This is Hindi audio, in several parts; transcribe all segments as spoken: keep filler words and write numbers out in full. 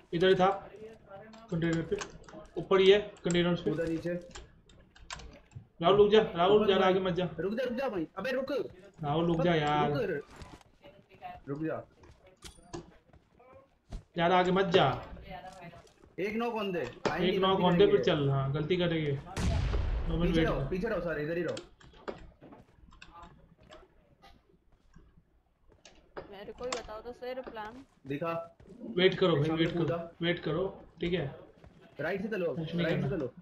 इधर ही था कंटेनर पे, ऊपर ही है कंटेनर पे। उधर नीचे। राहुल रुक जा, राहुल ज्यादा आगे मत जा। रुक जा रुक जा भाई, अबे रुक। राहुल रुक जा यार, रुक जा, ज्यादा आगे मत जा। एक नौ कौन दे, एक नौ कौन दे पे चल। हाँ गलती करेंगे, दो मिनट पीछे वेट रहो कर। पीछे रहो सारे, इधर ही रहो। मेरे को ही बताओ तो सर प्लान दिखा। वेट करो भाई, वेट करो, वेट करो, ठीक है। राइट से चलो, कुछ नहीं राइट से करना। चलो।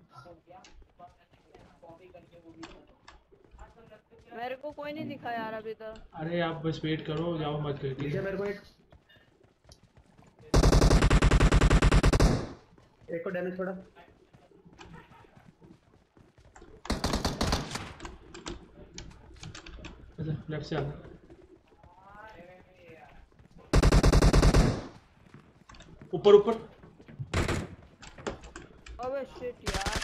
मेरे को कोई नहीं दिखा यार अभी तक। अरे आप बस वेट करो, जाओ मत करो, ठीक नीचे है। मेरे को एक एक को डैमेज पड़ा। अच्छा लेफ्ट से आ गया। ऊपर ऊपर अबे शिट यार,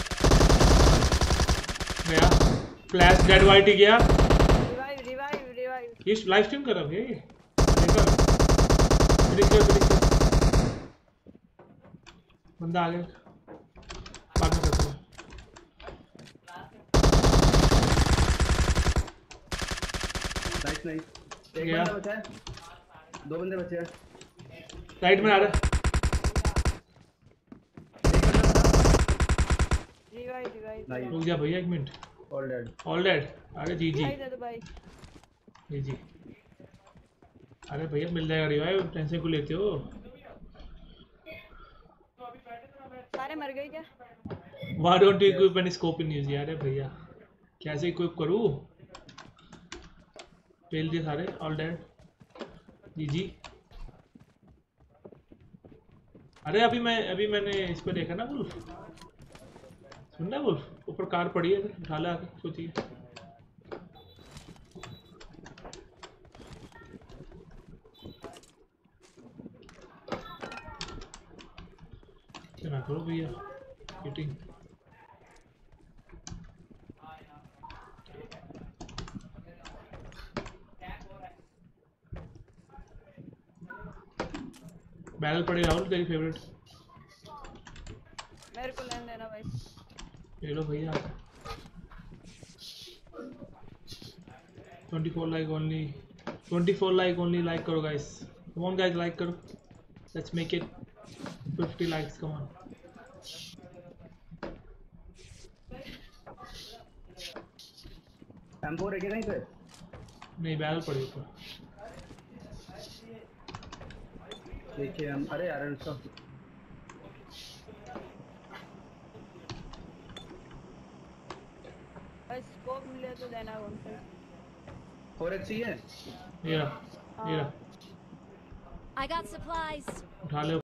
गया फ्लैश, डेड वाइट ही गया। Revive revive revive. ये लाइव स्ट्रीम कर रहा है ये, देखा। क्लिक कर, क्लिक कर। बंदा आ गया, बाद में करता हूँ। Nice nice. एक गया। बंदा बचा है, दो बंदे बचे हैं। राइट में आ रहा है। एक बंदा बचा। Revive revive. नाइस। रुक जा भैया एक minute. All dead. All dead. अरे जी जी भाई दे दो भाई। जी जी। अरे भैया मिल जाएगा रिवाइव, टेंशन क्यों लेते हो। सारे मर गए क्या? Why don't you equip any scope in use? यार भैया कैसे इक्विप करूँ? पेल दिए सारे, ऑल डेड। जी जी। अरे अभी मैं अभी मैंने इस पर देखा ना वुल्फ, सुनना वुल्फ, ऊपर कार पड़ी है, उठा ले आके, सोचिए। ना करो भैया हीटिंग। बैरल पड़ी राहुल, तेरी फेवरेट। मेरे को लेने देना भाई। ले लो भैया। Twenty four like only, twenty four like only, like करो guys, come on guys, like करो, let's make it fifty likes, come on. M four है क्या कहीं पे? नहीं बैरल पड़ी ऊपर। देखिए हम, अरे यार उसका भाई स्कोप मिले तो देना उनसे। फोर एक्स ही है। ये रहा, ये रहा, हाँ। I got supplies. उठा ले।